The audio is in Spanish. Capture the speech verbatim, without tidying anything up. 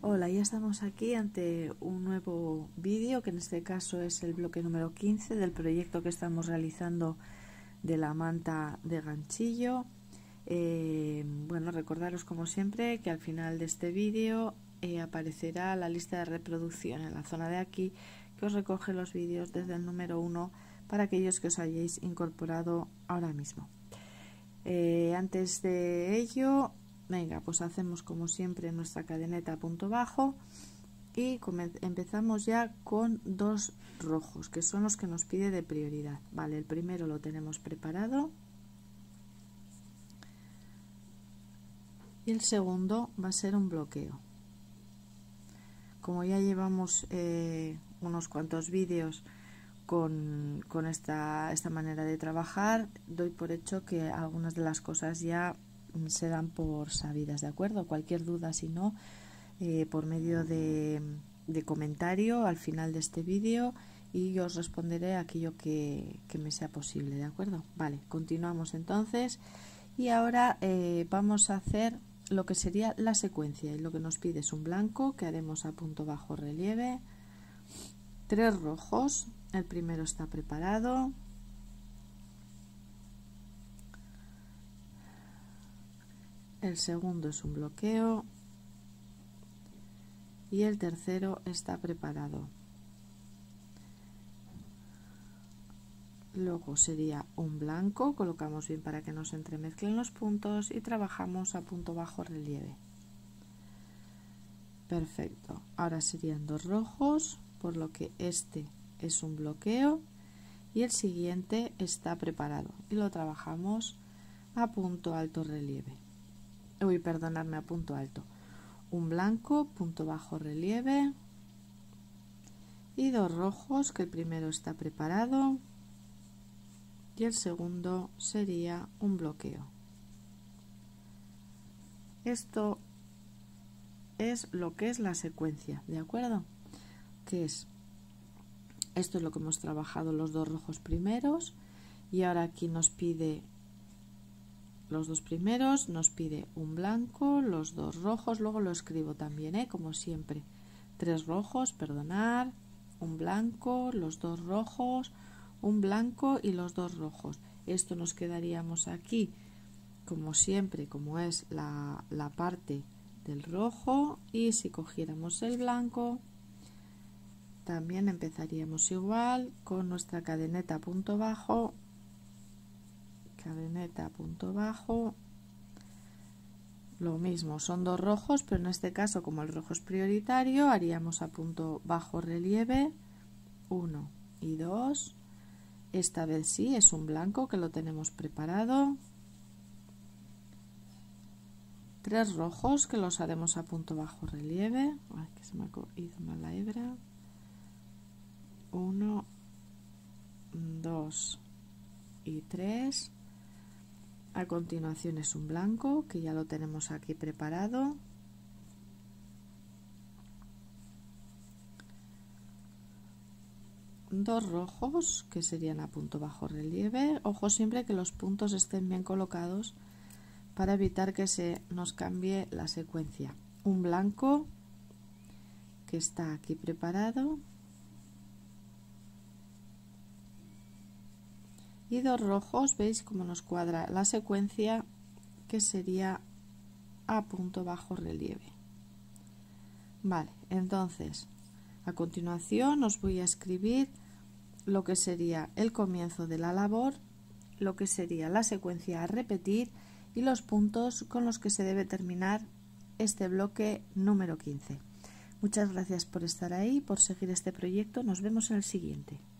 Hola, ya estamos aquí ante un nuevo vídeo, que en este caso es el bloque número quince del proyecto que estamos realizando de la manta de ganchillo. Eh, bueno, recordaros como siempre que al final de este vídeo eh, aparecerá la lista de reproducción en la zona de aquí, que os recoge los vídeos desde el número uno para aquellos que os hayáis incorporado ahora mismo. Eh, antes de ello, venga, pues hacemos como siempre nuestra cadeneta a punto bajo y empezamos ya con dos rojos, que son los que nos pide de prioridad. Vale, el primero lo tenemos preparado y el segundo va a ser un bloqueo. Como ya llevamos eh, unos cuantos vídeos con, con esta, esta manera de trabajar, doy por hecho que algunas de las cosas ya se dan por sabidas, ¿de acuerdo? Cualquier duda, si no, eh, por medio de, de comentario al final de este vídeo, y yo os responderé aquello que, que me sea posible, ¿de acuerdo? Vale, continuamos entonces y ahora eh, vamos a hacer lo que sería la secuencia, y lo que nos pide es un blanco que haremos a punto bajo relieve, tres rojos, el primero está preparado, el segundo es un bloqueo y el tercero está preparado. Luego sería un blanco, colocamos bien para que no se entremezclen los puntos y trabajamos a punto bajo relieve. Perfecto, ahora serían dos rojos, por lo que este es un bloqueo y el siguiente está preparado y lo trabajamos a punto alto relieve. Uy, perdonadme, a punto alto. Un blanco, punto bajo relieve y dos rojos, que el primero está preparado y el segundo sería un bloqueo. Esto es lo que es la secuencia, ¿de acuerdo? Que es, esto es lo que hemos trabajado los dos rojos primeros, y ahora aquí nos pide los dos primeros, nos pide un blanco, los dos rojos, luego lo escribo también, ¿eh? Como siempre, tres rojos, perdonar, un blanco, los dos rojos, un blanco y los dos rojos. Esto nos quedaríamos aquí, como siempre, como es la, la parte del rojo, y si cogiéramos el blanco también empezaríamos igual con nuestra cadeneta a punto bajo, cadeneta a punto bajo, lo mismo, son dos rojos, pero en este caso, como el rojo es prioritario, haríamos a punto bajo relieve uno y dos. Esta vez sí es un blanco que lo tenemos preparado, tres rojos que los haremos a punto bajo relieve. Ay, que se me ha ido mal la hebra. uno, dos y tres. A continuación es un blanco que ya lo tenemos aquí preparado, dos rojos que serían a punto bajo relieve. Ojo siempre que los puntos estén bien colocados para evitar que se nos cambie la secuencia. Un blanco que está aquí preparado y dos rojos, veis cómo nos cuadra la secuencia, que sería a punto bajo relieve. Vale, entonces a continuación os voy a escribir lo que sería el comienzo de la labor, lo que sería la secuencia a repetir y los puntos con los que se debe terminar este bloque número quince. Muchas gracias por estar ahí, por seguir este proyecto. Nos vemos en el siguiente.